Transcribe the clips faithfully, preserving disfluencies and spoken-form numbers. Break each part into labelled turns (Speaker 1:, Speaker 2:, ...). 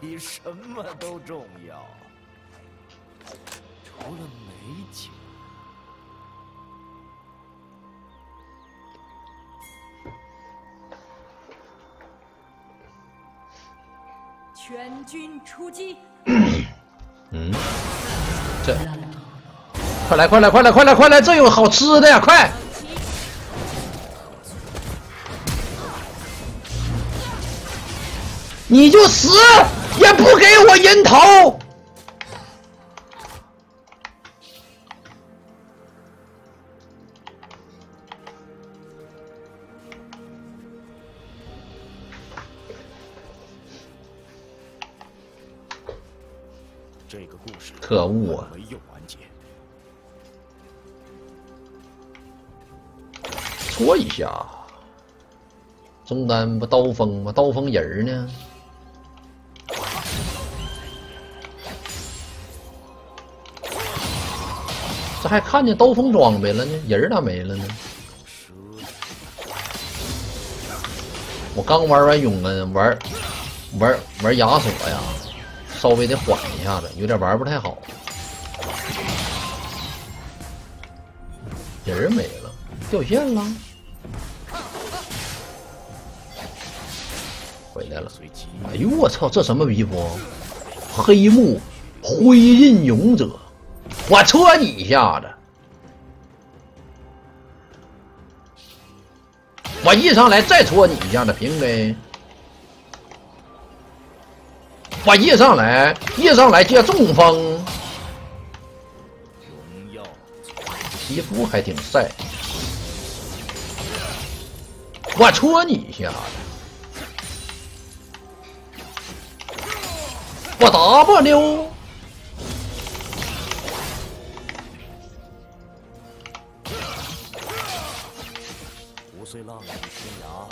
Speaker 1: 比什么都重要，除了美景。
Speaker 2: 全军出击！
Speaker 3: 嗯，这，快来快来快来快来快来，这有好吃的呀！快！你就死也不给我人头！
Speaker 1: 这个故事
Speaker 3: 可恶啊！
Speaker 1: 没有完结。
Speaker 3: 戳一下，中单不刀锋吗？刀锋人呢？这还看见刀锋装备了呢，人咋没了呢？我刚玩完永恩，玩玩玩亚索呀，稍微得缓一下子，有点玩不太好。人没了，掉线了，回来了。哎呦我操，这什么皮肤？黑幕灰刃勇者。我戳你一下子，我一上来再戳你一下子，平给。我一上来，一上来接中锋，皮肤还挺晒。我戳你一下子，我 W。
Speaker 1: 随浪迹天涯，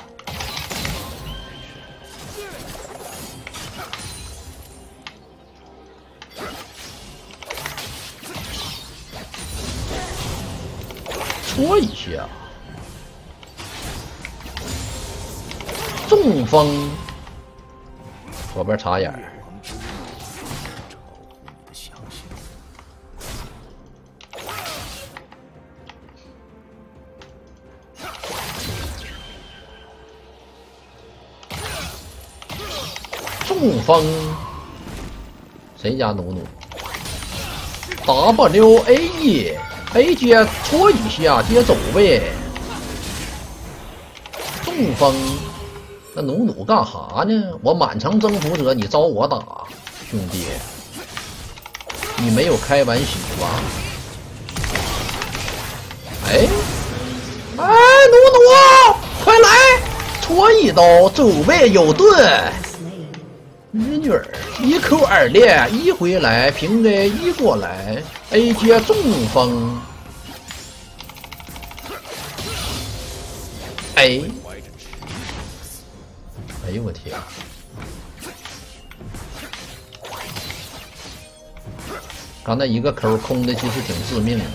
Speaker 3: 戳一下，中锋，左边插眼儿。中锋，谁家努努 ？W A E A 接戳一下，接走呗。中锋，那努努干哈呢？我满城征服者，你招我打，兄弟，你没有开玩笑吧？哎，哎，努努，快来，戳一刀，走呗，有盾。女女儿一扣二连一回来，平 A 一过来 ，A 接中锋，哎，哎呦我天！刚才一个扣空的其实挺致命的，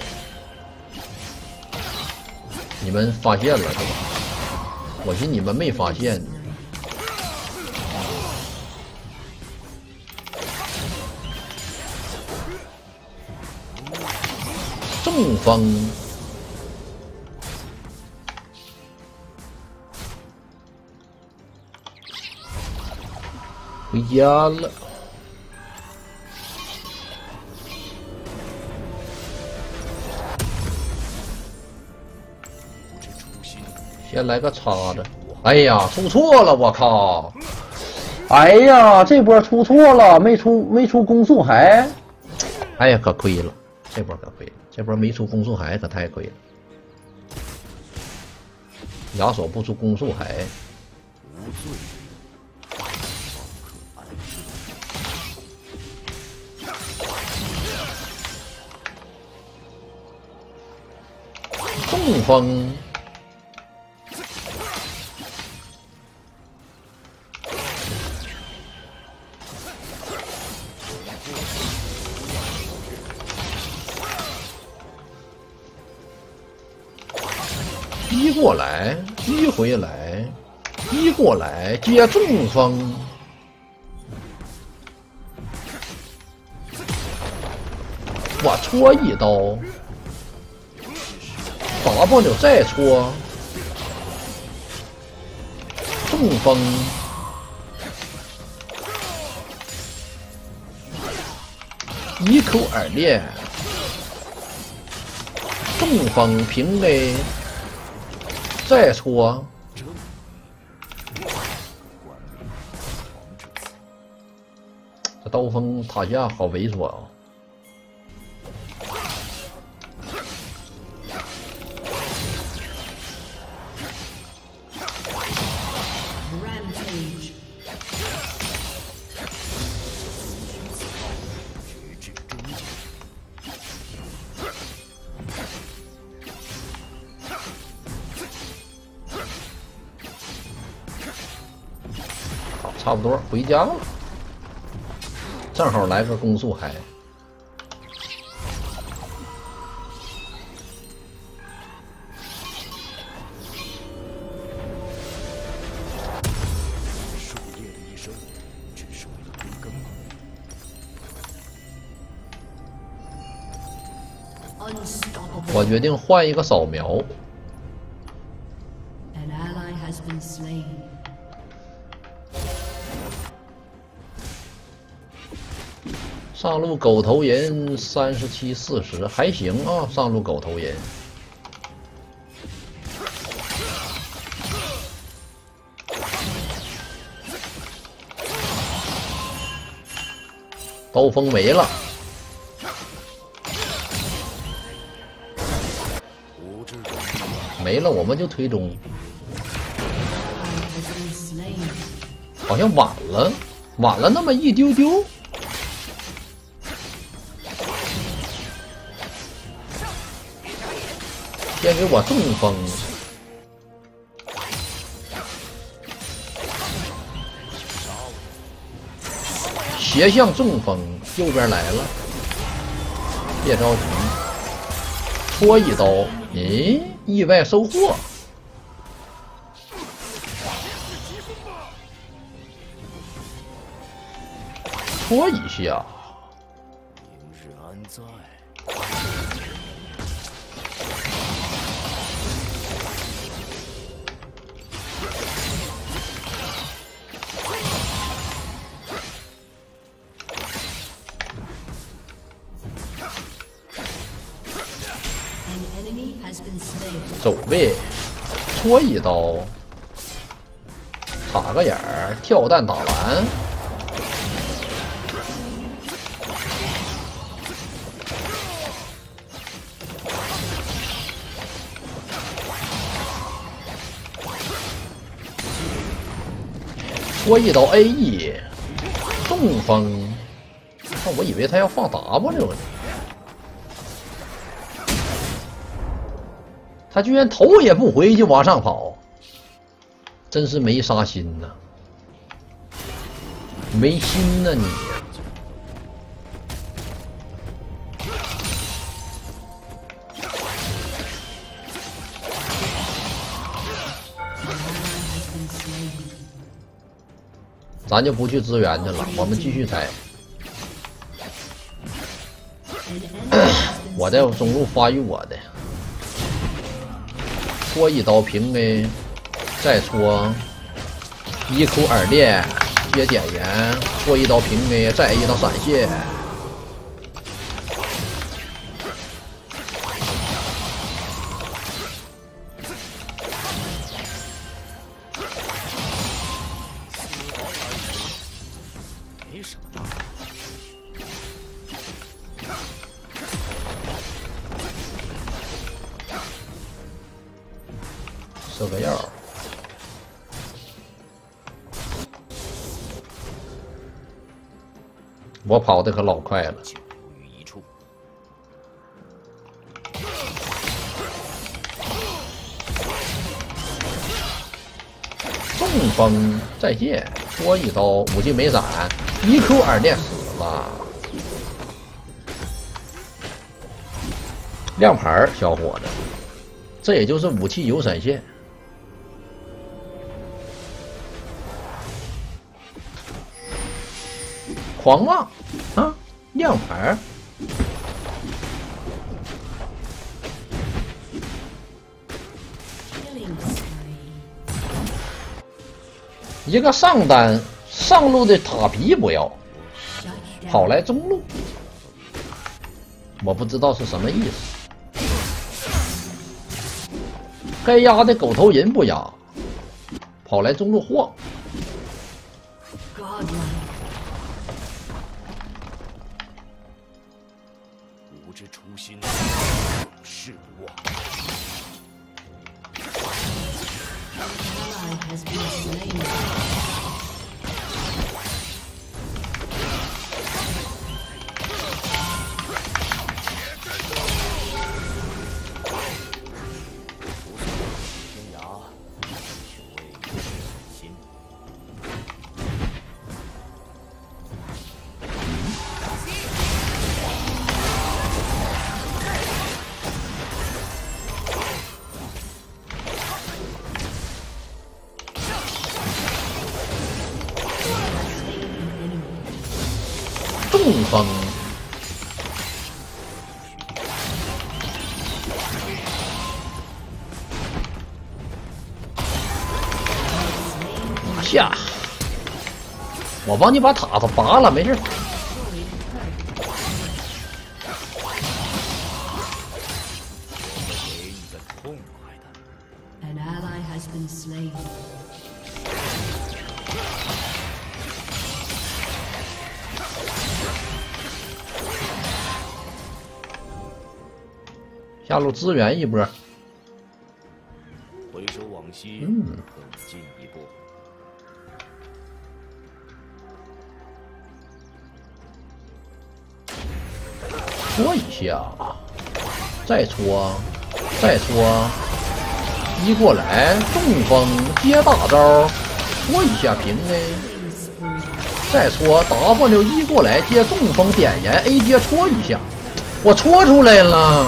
Speaker 3: 你们发现了是吧？我寻你们没发现呢。中锋，回家了。先来个叉的。哎呀，出错了，我靠！哎呀，这波出错了，没出没出攻速骸。哎呀，可亏了，这波可亏了。这波没出攻速骸可太亏了，亚索不出攻速骸，中锋，一过来，一回来，一过来接中锋， 我戳一刀，打不了再戳，中风，一口耳裂，中风平 A， 再戳。 这刀锋塔下好猥琐啊！好，差不多回家了。 正好来个攻速海，
Speaker 1: 树叶的一生，只是为了归根吗？
Speaker 3: 我决定换一个扫描。
Speaker 2: An ally has been slain.
Speaker 3: 上路狗头人三十七四十还行啊，上路狗头人。刀锋没了，没了我们就推中，好像晚了，晚了那么一丢丢。 先给我中风，斜向中风，右边来了，别着急，戳一刀，咦，意外收获，戳一下，
Speaker 1: 明日安在？
Speaker 3: 走位，戳一刀，插个眼儿，跳弹打完。戳一刀 A E， 中风。那我以为他要放 W 呢。 他居然头也不回就往上跑，真是没杀心呐！没心呐你！咱就不去支援去了，我们继续拆。我在中路发育我的。 戳一刀平 A， 再戳一口耳裂，接点燃，戳一刀平 A， 再一刀闪现。
Speaker 1: 没什么。
Speaker 3: 射个药，我跑的可老快了。
Speaker 1: 无于一处。
Speaker 3: 中风再见，戳一刀，武器没闪，一口耳电死了。亮牌，小伙子，这也就是武器有闪现。 狂妄啊！亮牌， 一个上单上路的塔皮不要，跑来中路，我不知道是什么意思。该压的狗头人不压，跑来中路晃。
Speaker 1: 吾之初心，是不忘。
Speaker 2: has been slain.
Speaker 1: 天涯，只为心。
Speaker 3: 中风。 下，我帮你把塔子拔了，没事。
Speaker 1: 给你个痛快的。
Speaker 2: An ally has been slain.
Speaker 3: 下路支援一波。
Speaker 1: 回首往昔，
Speaker 3: 嗯，
Speaker 1: 更进一步。
Speaker 3: 戳一下，再戳，再戳，一过来中风接大招，戳一下平 A， 再戳 W 一过来接中风点燃 A 接戳一下，我戳出来了，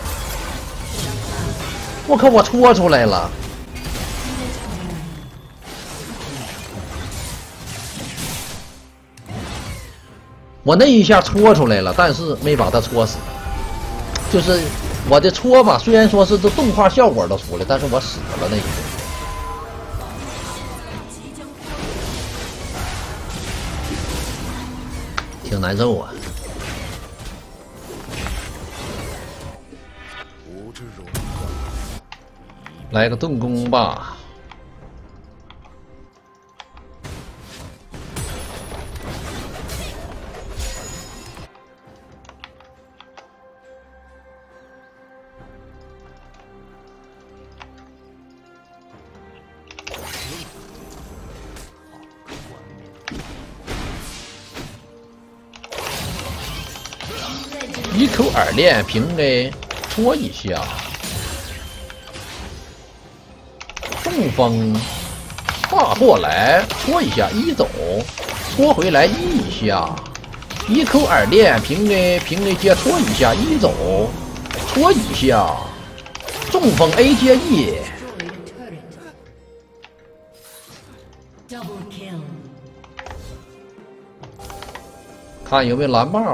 Speaker 3: 我靠，我戳出来了。 我那一下戳出来了，但是没把他戳死。就是我的戳吧，虽然说是这动画效果都出来，但是我死了那一下，挺难受啊。来个盾弓吧。 一口耳链平 A 戳一下，中风跨过来戳一下一走，戳回来 E 一下，一口耳链平 A 平 A 接戳一下一走，戳一下，中风 A 接 E， 看有没有蓝 buff。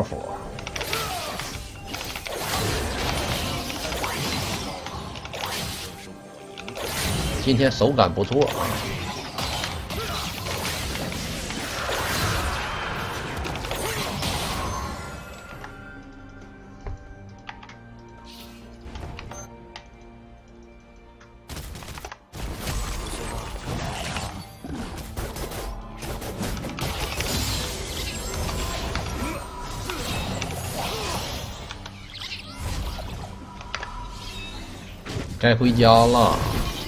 Speaker 3: 今天手感不错啊！该回家了。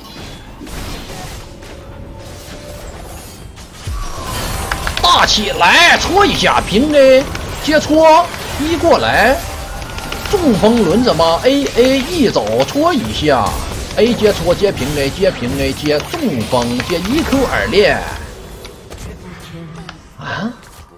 Speaker 3: 大起来，戳一下平 A， 接戳一过来，中风轮子吗 ？A A 一走戳一下 ，A 接戳接平 A 接平 A 接中风接一口耳链，啊！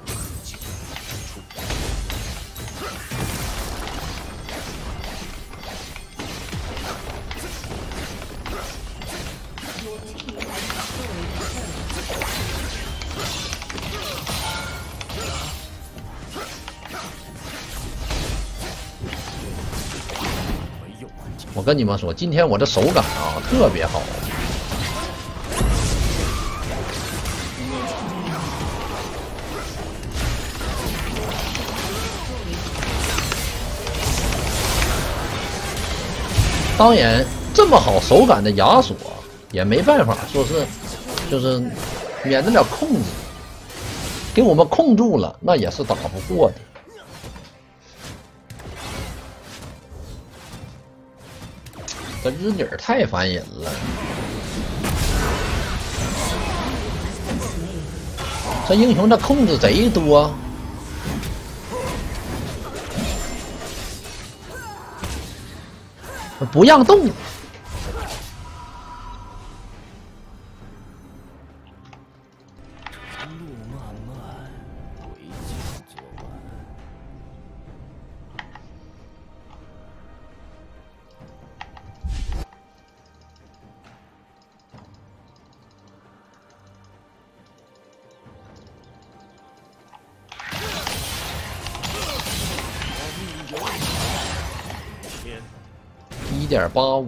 Speaker 3: 我跟你们说，今天我的手感啊特别好。 当然，这么好手感的亚索也没办法，说是就是免得了控制，给我们控住了，那也是打不过的。这日女太烦人了，这英雄这控制贼多。不让动，一点八五，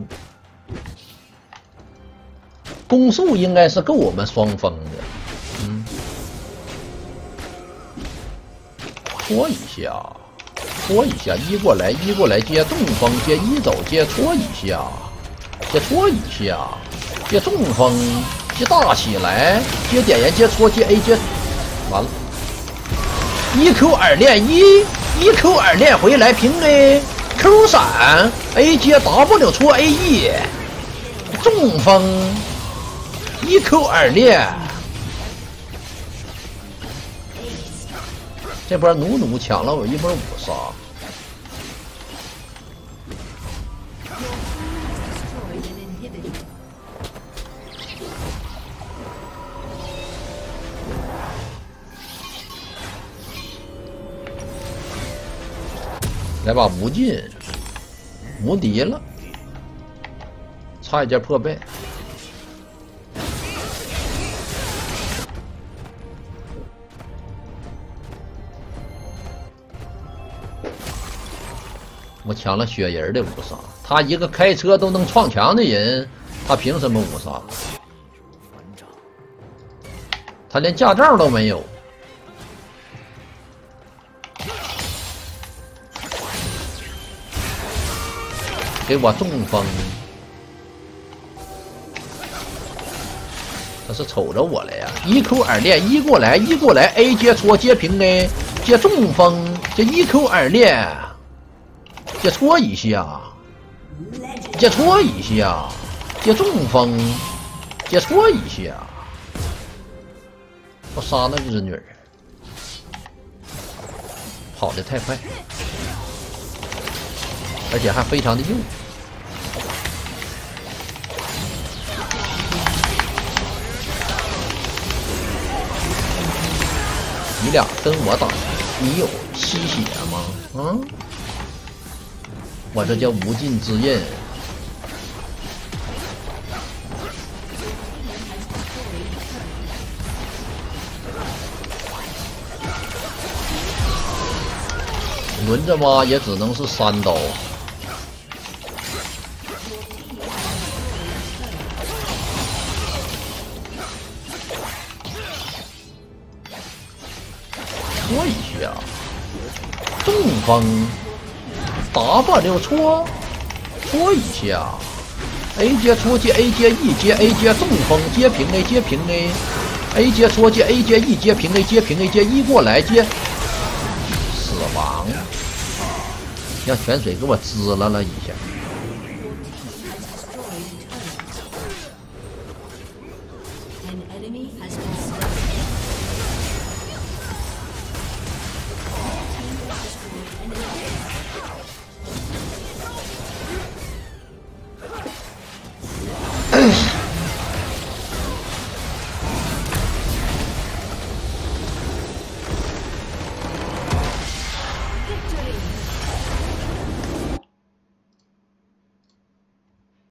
Speaker 3: 攻速应该是够我们双方的。嗯，戳一下，戳一下，一过来，一过来接中锋，接一走，接戳一下，接戳一下，接中锋，接大起来，接点燃，接戳，接 A， 接完了。一 Q 二连一，一 Q 二连回来平 A。Q 闪 A 接 W 戳 A E 中锋一 Q 二连，这波努努抢了我一波五杀，来把无尽无敌了，差一件破败。我抢了雪人的五杀，他一个开车都能撞墙的人，他凭什么五杀？他连驾照都没有。给我中锋，他是瞅着我了呀！一 Q 二连一过来，一过来 A 接戳接平 A 接中锋，这一 Q 二连接戳一下，接戳一下，接中锋，接戳一下，我杀那日女，跑得太快。而且还非常的硬，你俩跟我打，你有吸血吗？嗯，我这叫无尽之刃。轮着挖也只能是三刀。戳一下，中锋 W 戳，戳一下 ，A 接戳接 A 接 E 接 A 接中锋接平 A 接平 A，A 接戳接 A 接 E 接平 A 接平 A 接一过来接死亡，让泉水给我滋了了一下。
Speaker 2: An enemy has been slain.